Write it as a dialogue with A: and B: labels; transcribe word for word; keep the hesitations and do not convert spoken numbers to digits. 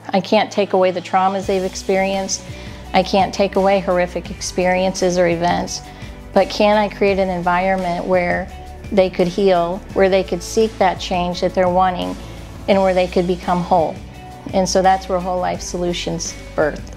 A: I can't take away the traumas they've experienced. I can't take away horrific experiences or events, but can I create an environment where they could heal, where they could seek that change that they're wanting, and where they could become whole. And so that's where Whole Life Solutions birthed.